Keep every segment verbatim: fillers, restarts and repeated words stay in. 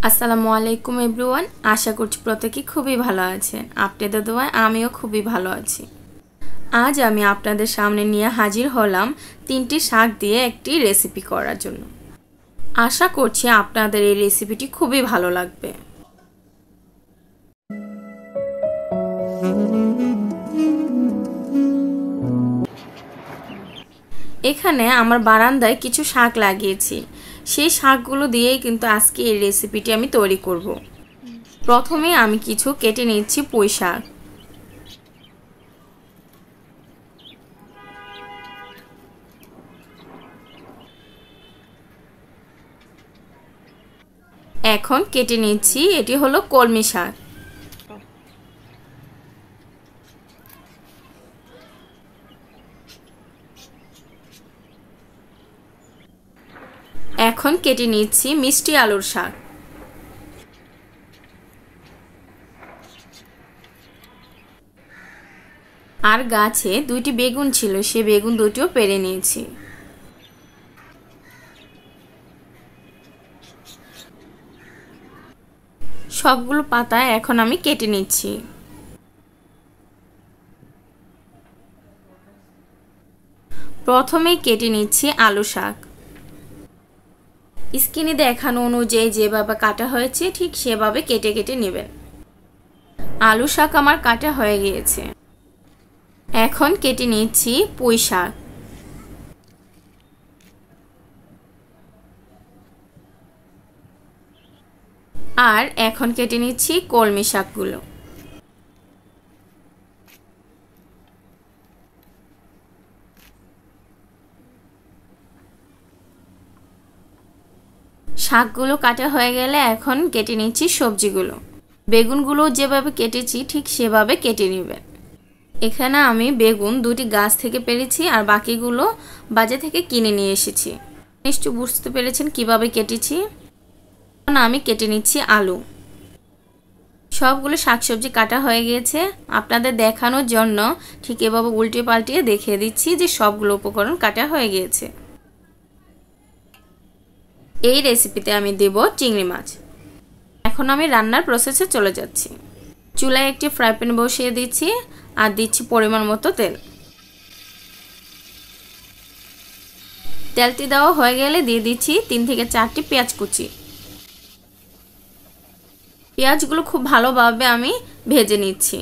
আসসালামু আলাইকুম এভরিওয়ান, আশা করছি প্রত্যেকেই খুবই ভালো আছেন। আপনাদের দোয়ায় আমিও খুবই ভালো আছি। আজ আমি আপনাদের সামনে নিয়ে হাজির হলাম তিনটি শাক দিয়ে একটি রেসিপি করার জন্য। আশা করছি আপনাদের এই রেসিপিটি খুবই ভালো লাগবে। এখানে আমার বারান্দায় কিছু শাক লাগিয়েছি, সেই শাকগুলো দিয়েই কিন্তু আজকে এই রেসিপিটি আমি তৈরি করব। প্রথমে আমি কিছু কেটে নিচ্ছি পুঁই শাক। এখন কেটে নিচ্ছি, এটি হলো কলমি শাক। এখন কেটে নিচ্ছি মিষ্টি আলুর শাক। আর গাছে দুইটি বেগুন ছিল, সে বেগুন দুটিও পেরে নিয়েছি। সবগুলো পাতা এখন আমি কেটে নিচ্ছি। প্রথমেই কেটে নিচ্ছি আলু শাক। স্ক্রিনে দেখানো অনুযায়ী যেভাবে কাটা হয়েছে ঠিক সেভাবে কেটে কেটে নেবেন। আলু শাক আমার কাটা হয়ে গিয়েছে। এখন কেটে নিচ্ছি পুঁই শাক। আর এখন কেটে নিচ্ছি কলমি শাকগুলো। শাকগুলো কাটা হয়ে গেলে এখন কেটে নিচ্ছি সবজিগুলো। বেগুনগুলো যেভাবে কেটেছি ঠিক সেভাবে কেটে নেবেন। এখানে আমি বেগুন দুটি গাছ থেকে পেরেছি, আর বাকিগুলো বাজার থেকে কিনে নিয়ে এসেছি। নিশ্চয় বুঝতে পেরেছেন কিভাবে কেটেছি। এখন আমি কেটে নিচ্ছি আলু। সবগুলো শাকসবজি কাটা হয়ে গিয়েছে। আপনাদের দেখানোর জন্য ঠিক এভাবে উল্টে পাল্টিয়ে দেখিয়ে দিচ্ছি যে সবগুলো উপকরণ কাটা হয়ে গিয়েছে। এই রেসিপিতে আমি দেব চিংড়ি মাছ। এখন আমি রান্নার প্রসেসে চলে যাচ্ছি। চুলায় একটি ফ্রাই প্যান বসিয়ে দিচ্ছি আর দিচ্ছি পরিমাণ মতো তেল। তেলটি দেওয়া হয়ে গেলে দিয়ে দিচ্ছি তিন থেকে চারটি পেঁয়াজ কুচি। পেঁয়াজগুলো খুব ভালোভাবে আমি ভেজে নিচ্ছি।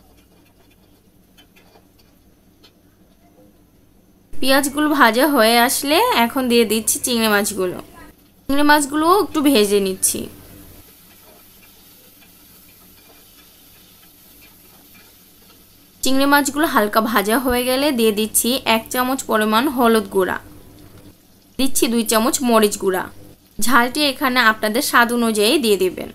পেঁয়াজগুলো ভাজা হয়ে আসলে এখন দিয়ে দিচ্ছি চিংড়ি মাছগুলো। চিংড়ি মাছগুলো একটু ভেজে নিচ্ছি। চিংড়ি মাছগুলো হালকা ভাজা হয়ে গেলে দিয়ে দিচ্ছি এক চামচ পরিমাণ হলুদ গুঁড়া, দিচ্ছি দুই চামচ মরিচ গুঁড়া। ঝালটি এখানে আপনাদের স্বাদ অনুযায়ী দিয়ে দিবেন।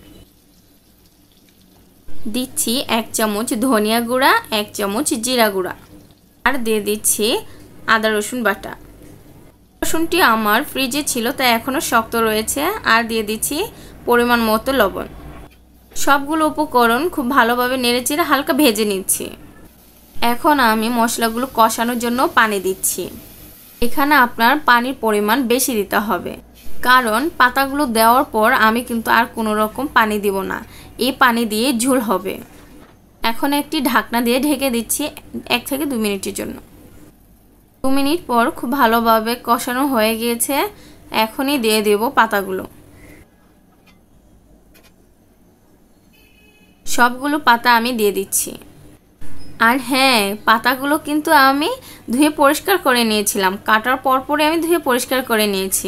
দিচ্ছি এক চামচ ধনিয়া গুঁড়া, এক চামচ জিরা গুঁড়া, আর দিয়ে দিচ্ছি আদা রসুন বাটা। রসুনটি আমার ফ্রিজে ছিল তাই এখনও শক্ত রয়েছে। আর দিয়ে দিচ্ছি পরিমাণ মতো লবণ। সবগুলো উপকরণ খুব ভালোভাবে নেড়েচেড়ে হালকা ভেজে নিচ্ছি। এখন আমি মশলাগুলো কষানোর জন্য পানি দিচ্ছি। এখানে আপনার পানির পরিমাণ বেশি দিতে হবে, কারণ পাতাগুলো দেওয়ার পর আমি কিন্তু আর কোনো রকম পানি দিব না, এই পানি দিয়ে ঝোল হবে। এখন একটি ঢাকনা দিয়ে ঢেকে দিচ্ছি এক থেকে দুই মিনিটের জন্য। দু মিনিট পর খুব ভালোভাবে কষানো হয়ে গিয়েছে। এখনই দিয়ে দেব পাতাগুলো। সবগুলো পাতা আমি দিয়ে দিচ্ছি। আর হ্যাঁ, পাতাগুলো কিন্তু আমি ধুয়ে পরিষ্কার করে নিয়েছিলাম। কাটার পর পরে আমি ধুয়ে পরিষ্কার করে নিয়েছি।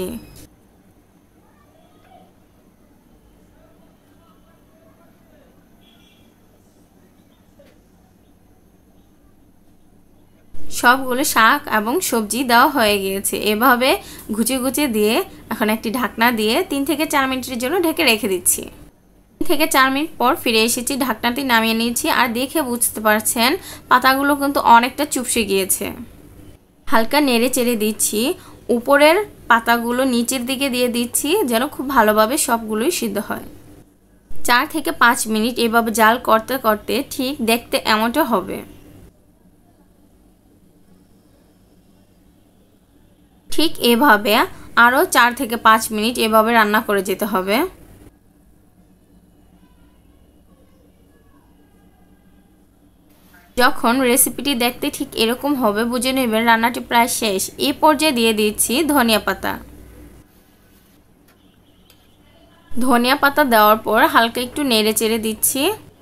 সবগুলো শাক এবং সবজি দেওয়া হয়ে গিয়েছে। এভাবে ঘুচে ঘুচে দিয়ে এখন একটি ঢাকনা দিয়ে তিন থেকে চার মিনিটের জন্য ঢেকে রেখে দিচ্ছি। তিন থেকে চার মিনিট পর ফিরে এসেছি, ঢাকনাটি নামিয়ে নিয়েছি। আর দেখে বুঝতে পারছেন পাতাগুলো কিন্তু অনেকটা চুপসে গিয়েছে। হালকা নেড়ে চেড়ে দিচ্ছি। উপরের পাতাগুলো নিচের দিকে দিয়ে দিচ্ছি যেন খুব ভালোভাবে সবগুলোই সিদ্ধ হয়। চার থেকে পাঁচ মিনিট এভাবে জাল করতে করতে ঠিক দেখতে এমনটা হবে। ঠিক এভাবে আরও চার থেকে পাঁচ মিনিট এভাবে রান্না করে যেতে হবে। যখন রেসিপিটি দেখতে ঠিক এরকম হবে বুঝে নেবেন রান্নাটি প্রায় শেষ। এই পর্যায়ে দিয়ে দিচ্ছি ধনিয়া পাতা। ধনিয়া পাতা দেওয়ার পর হালকা একটু নেড়ে চেড়ে দিচ্ছি।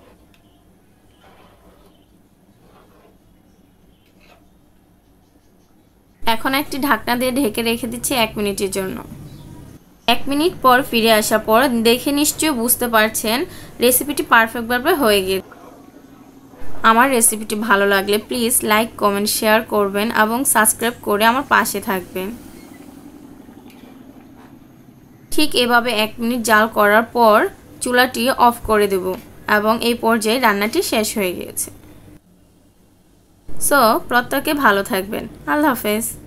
এখন একটি ঢাকনা দিয়ে ঢেকে রেখে দিচ্ছি এক মিনিটের জন্য। এক মিনিট পর ফিরে আসার পর দেখে নিশ্চয়ই বুঝতে পারছেন রেসিপিটি পারফেক্টভাবে হয়ে গেছে। আমার রেসিপিটি ভালো লাগলে প্লিজ লাইক কমেন্ট শেয়ার করবেন এবং সাবস্ক্রাইব করে আমার পাশে থাকবেন। ঠিক এভাবে এক মিনিট জাল করার পর চুলাটি অফ করে দেব এবং এই পর্যায়ে রান্নাটি শেষ হয়ে গিয়েছে। সো প্রত্যেকে ভালো থাকবেন। আল্লাহ হাফেজ।